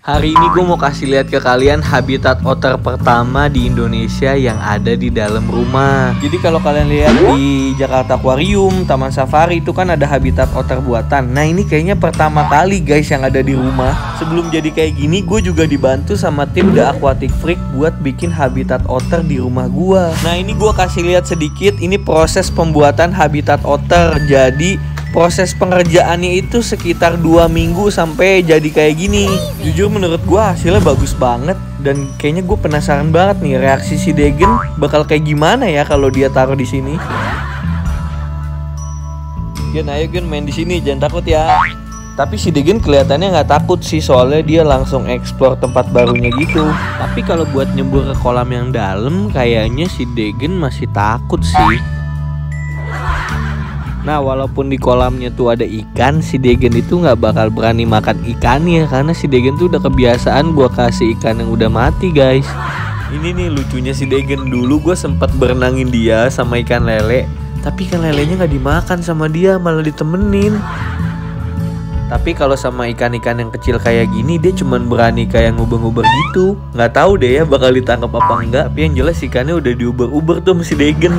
Hari ini gue mau kasih lihat ke kalian habitat otter pertama di Indonesia yang ada di dalam rumah. Jadi kalau kalian lihat di Jakarta Aquarium, Taman Safari itu kan ada habitat otter buatan. Nah ini kayaknya pertama kali guys yang ada di rumah. Sebelum jadi kayak gini gue juga dibantu sama tim The Aquatic Freak buat bikin habitat otter di rumah gue. Nah ini gue kasih lihat sedikit, ini proses pembuatan habitat otter. Jadi proses pengerjaannya itu sekitar 2 minggu sampai jadi kayak gini. Jujur menurut gue hasilnya bagus banget. Dan kayaknya gue penasaran banget nih reaksi si Degen bakal kayak gimana ya kalau dia taruh di sini. Gen, ayo Gen main di sini, jangan takut ya. Tapi si Degen kelihatannya nggak takut sih, soalnya dia langsung explore tempat barunya gitu. Tapi kalau buat nyebur ke kolam yang dalam, kayaknya si Degen masih takut sih. Nah walaupun di kolamnya tuh ada ikan, si Degen itu nggak bakal berani makan ikannya karena si Degen tuh udah kebiasaan gua kasih ikan yang udah mati guys. Ini nih lucunya si Degen, dulu gue sempet berenangin dia sama ikan lele, tapi ikan lelenya nggak dimakan sama dia, malah ditemenin. Tapi kalau sama ikan-ikan yang kecil kayak gini dia cuman berani kayak nguber-nguber gitu. Nggak tahu deh ya bakal ditangkap apa enggak, tapi yang jelas ikannya udah diuber-uber tuh sama si Degen.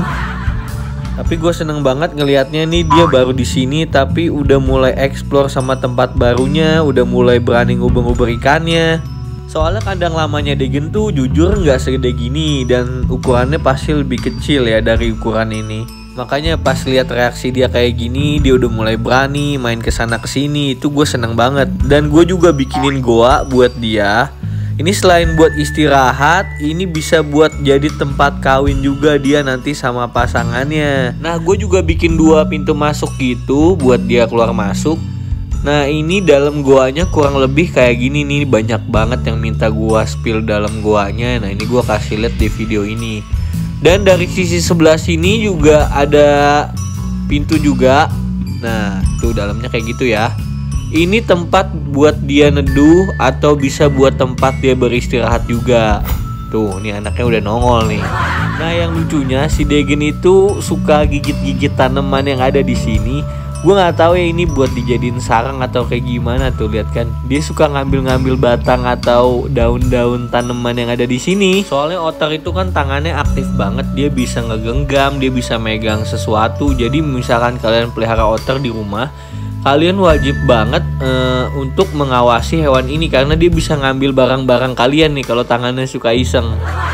Tapi gue seneng banget ngelihatnya nih, dia baru di sini tapi udah mulai explore sama tempat barunya, udah mulai berani ngubur-ngubur ikannya. Soalnya kandang lamanya Degen tuh jujur nggak segede gini dan ukurannya pasti lebih kecil ya dari ukuran ini. Makanya pas lihat reaksi dia kayak gini, dia udah mulai berani main kesana kesini, itu gue seneng banget. Dan gue juga bikinin goa buat dia. Ini selain buat istirahat, ini bisa buat jadi tempat kawin juga dia nanti sama pasangannya. Nah gue juga bikin 2 pintu masuk gitu buat dia keluar masuk. Nah ini dalam goanya kurang lebih kayak gini nih, banyak banget yang minta gua spill dalam goanya. Nah ini gua kasih lihat di video ini. Dan dari sisi sebelah sini juga ada pintu juga. Nah tuh dalamnya kayak gitu ya. Ini tempat buat dia neduh atau bisa buat tempat dia beristirahat juga. Tuh, nih anaknya udah nongol nih. Nah, yang lucunya si Degen itu suka gigit-gigit tanaman yang ada di sini. Gue nggak tahu ya ini buat dijadiin sarang atau kayak gimana tuh, lihat kan. Dia suka ngambil-ngambil batang atau daun-daun tanaman yang ada di sini. Soalnya otter itu kan tangannya aktif banget, dia bisa ngegenggam, dia bisa megang sesuatu. Jadi misalkan kalian pelihara otter di rumah, kalian wajib banget untuk mengawasi hewan ini karena dia bisa ngambil barang-barang kalian nih kalau tangannya suka iseng.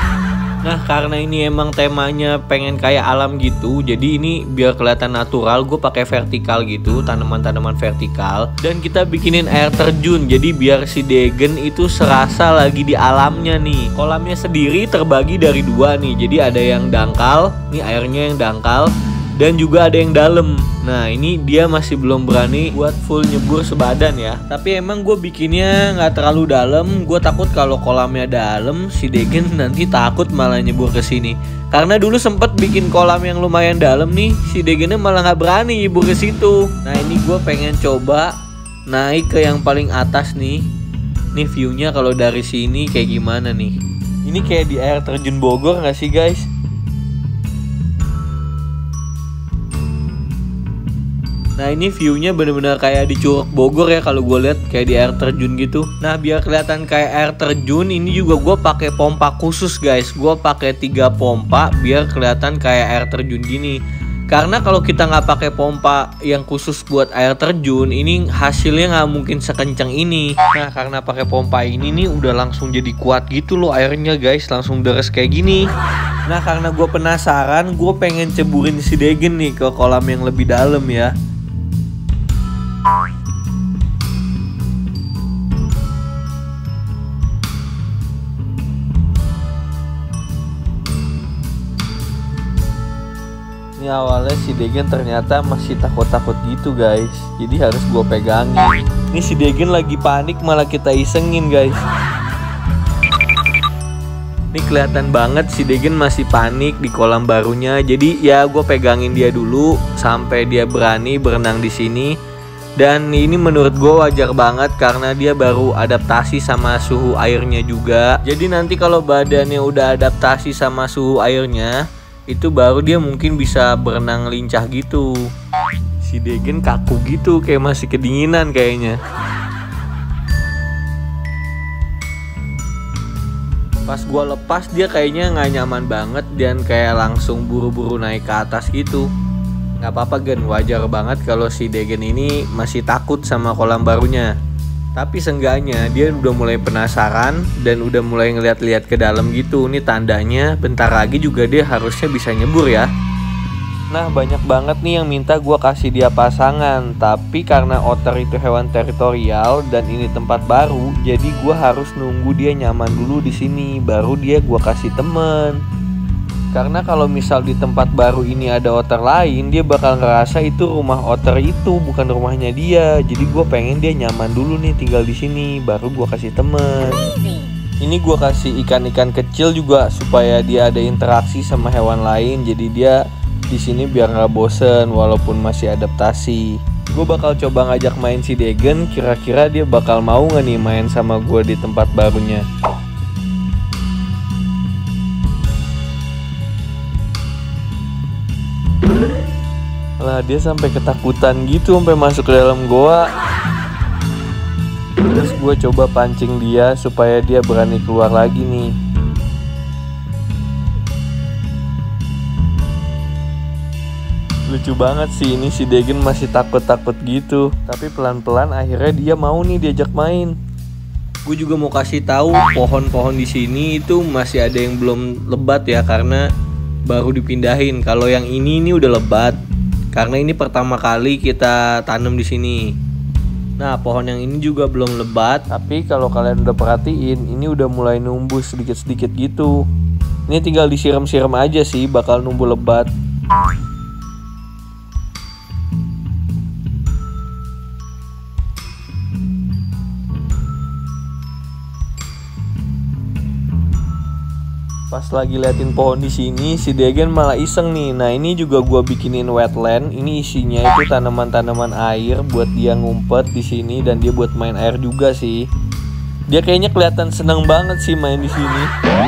Nah karena ini emang temanya pengen kayak alam gitu, jadi ini biar kelihatan natural gue pakai vertikal gitu, tanaman-tanaman vertikal. Dan kita bikinin air terjun, jadi biar si Degen itu serasa lagi di alamnya nih. Kolamnya sendiri terbagi dari 2 nih, jadi ada yang dangkal, nih airnya yang dangkal, dan juga ada yang dalam. Nah ini dia masih belum berani buat full nyebur sebadan ya. Tapi emang gue bikinnya nggak terlalu dalam. Gue takut kalau kolamnya dalam si Degen nanti takut malah nyebur ke sini. Karena dulu sempet bikin kolam yang lumayan dalam nih, si Degennya malah nggak berani nyebur ke situ. Nah ini gue pengen coba naik ke yang paling atas nih. Nih viewnya kalau dari sini kayak gimana nih? Ini kayak di air terjun Bogor nggak sih guys? Nah ini viewnya bener-bener kayak di Curug Bogor ya kalau gue lihat, kayak di air terjun gitu. Nah biar kelihatan kayak air terjun, ini juga gue pakai pompa khusus guys. Gue pakai 3 pompa biar kelihatan kayak air terjun gini. Karena kalau kita nggak pakai pompa yang khusus buat air terjun, ini hasilnya nggak mungkin sekencang ini. Nah karena pakai pompa ini nih udah langsung jadi kuat gitu loh airnya guys, langsung deres kayak gini. Nah karena gue penasaran, gue pengen ceburin si Degen nih ke kolam yang lebih dalam ya. Ini awalnya si Degen ternyata masih takut-takut gitu guys, jadi harus gue pegangin. Ini si Degen lagi panik malah kita isengin guys. Ini kelihatan banget si Degen masih panik di kolam barunya. Jadi ya gue pegangin dia dulu sampai dia berani berenang di sini. Dan ini menurut gue wajar banget karena dia baru adaptasi sama suhu airnya juga. Jadi nanti kalau badannya udah adaptasi sama suhu airnya, itu baru dia mungkin bisa berenang lincah gitu. Si Degen kaku gitu, kayak masih kedinginan kayaknya. Pas gue lepas dia kayaknya nggak nyaman banget dan kayak langsung buru-buru naik ke atas gitu. Nggak apa-apa Gen, wajar banget kalau si Degen ini masih takut sama kolam barunya. Tapi seenggaknya dia udah mulai penasaran dan udah mulai ngeliat-liat ke dalam gitu. Ini tandanya bentar lagi juga dia harusnya bisa nyebur ya. Nah banyak banget nih yang minta gue kasih dia pasangan. Tapi karena otter itu hewan teritorial dan ini tempat baru, jadi gue harus nunggu dia nyaman dulu di sini, baru dia gue kasih temen. Karena kalau misal di tempat baru ini ada otter lain, dia bakal ngerasa itu rumah otter itu, bukan rumahnya dia. Jadi gue pengen dia nyaman dulu nih tinggal di sini, baru gue kasih temen. Ini gue kasih ikan-ikan kecil juga supaya dia ada interaksi sama hewan lain. Jadi dia di sini biar nggak bosen walaupun masih adaptasi. Gue bakal coba ngajak main si Degen, kira-kira dia bakal mau nggak nih main sama gue di tempat barunya. Lah dia sampai ketakutan gitu sampai masuk ke dalam goa. Terus gue coba pancing dia supaya dia berani keluar lagi nih. Lucu banget sih ini si Degen masih takut-takut gitu. Tapi pelan-pelan akhirnya dia mau nih diajak main. Gue juga mau kasih tahu pohon-pohon di sini itu masih ada yang belum lebat ya karena baru dipindahin. Kalau yang ini udah lebat karena ini pertama kali kita tanam di sini. Nah pohon yang ini juga belum lebat, tapi kalau kalian udah perhatiin ini udah mulai numbuh sedikit-sedikit gitu. Ini tinggal disiram-siram aja sih bakal numbuh lebat. Pas lagi liatin pohon di sini, si Degen malah iseng nih. Nah ini juga gua bikinin wetland. Ini isinya itu tanaman-tanaman air buat dia ngumpet di sini dan dia buat main air juga sih. Dia kayaknya kelihatan seneng banget sih main di sini.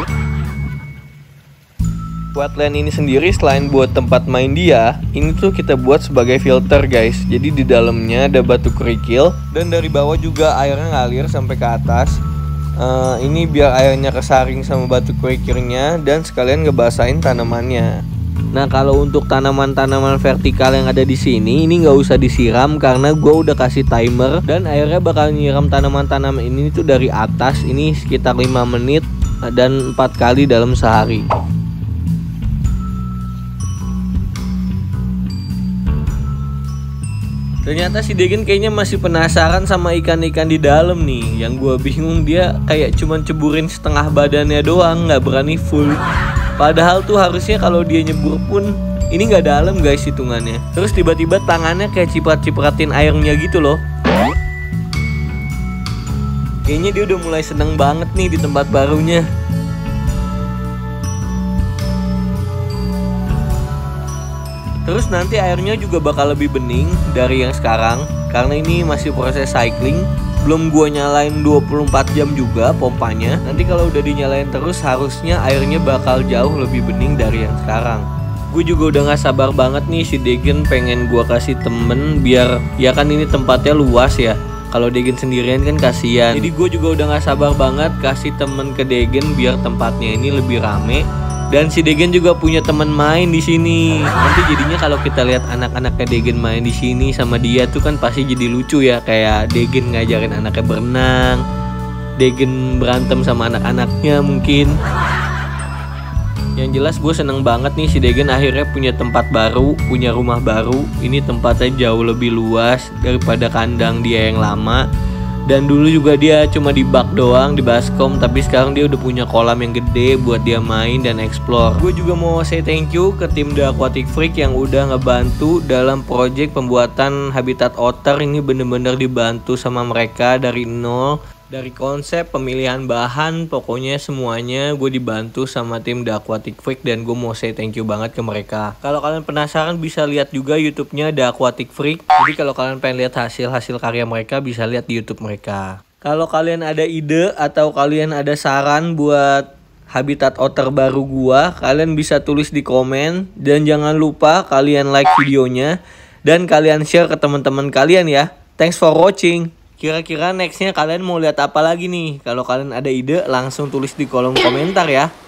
Wetland ini sendiri selain buat tempat main dia, ini tuh kita buat sebagai filter guys. Jadi di dalamnya ada batu kerikil dan dari bawah juga airnya ngalir sampai ke atas. Ini biar airnya kesaring sama batu kerikilnya dan sekalian ngebasahin tanamannya. Nah kalau untuk tanaman-tanaman vertikal yang ada di sini ini nggak usah disiram karena gue udah kasih timer dan airnya bakal nyiram tanaman-tanaman ini tuh dari atas. Ini sekitar 5 menit dan 4 kali dalam sehari. Ternyata si Degen kayaknya masih penasaran sama ikan-ikan di dalam nih. Yang gue bingung dia kayak cuman ceburin setengah badannya doang, nggak berani full. Padahal tuh harusnya kalau dia nyebur pun ini nggak dalam guys hitungannya. Terus tiba-tiba tangannya kayak ciprat-cipratin airnya gitu loh. Kayaknya dia udah mulai seneng banget nih di tempat barunya. Terus nanti airnya juga bakal lebih bening dari yang sekarang karena ini masih proses cycling. Belum gua nyalain 24 jam juga pompanya. Nanti kalau udah dinyalain terus harusnya airnya bakal jauh lebih bening dari yang sekarang. Gue juga udah gak sabar banget nih si Degen pengen gua kasih temen biar ya kan ini tempatnya luas ya. Kalau Degen sendirian kan kasihan. Jadi gue juga udah gak sabar banget kasih temen ke Degen biar tempatnya ini lebih rame. Dan si Degen juga punya teman main di sini. Nanti jadinya kalau kita lihat anak-anaknya Degen main di sini sama dia tuh kan pasti jadi lucu ya. Kayak Degen ngajarin anaknya berenang, Degen berantem sama anak-anaknya mungkin. Yang jelas gue seneng banget nih si Degen akhirnya punya tempat baru, punya rumah baru. Ini tempatnya jauh lebih luas daripada kandang dia yang lama. Dan dulu juga dia cuma di bak doang, di baskom. Tapi sekarang dia udah punya kolam yang gede buat dia main dan explore. Gue juga mau say thank you ke tim The Aquatic Freak yang udah ngebantu dalam project pembuatan habitat otter. Ini bener-bener dibantu sama mereka dari nol. Dari konsep, pemilihan bahan, pokoknya semuanya gue dibantu sama tim The Aquatic Freak. Dan gue mau say thank you banget ke mereka. Kalau kalian penasaran bisa lihat juga YouTube-nya The Aquatic Freak. Jadi kalau kalian pengen lihat hasil karya mereka bisa lihat di YouTube mereka. Kalau kalian ada ide atau kalian ada saran buat habitat otter baru gua, kalian bisa tulis di komen. Dan jangan lupa kalian like videonya dan kalian share ke teman-teman kalian ya. Thanks for watching. Kira-kira nextnya kalian mau lihat apa lagi nih? Kalau kalian ada ide langsung tulis di kolom komentar ya.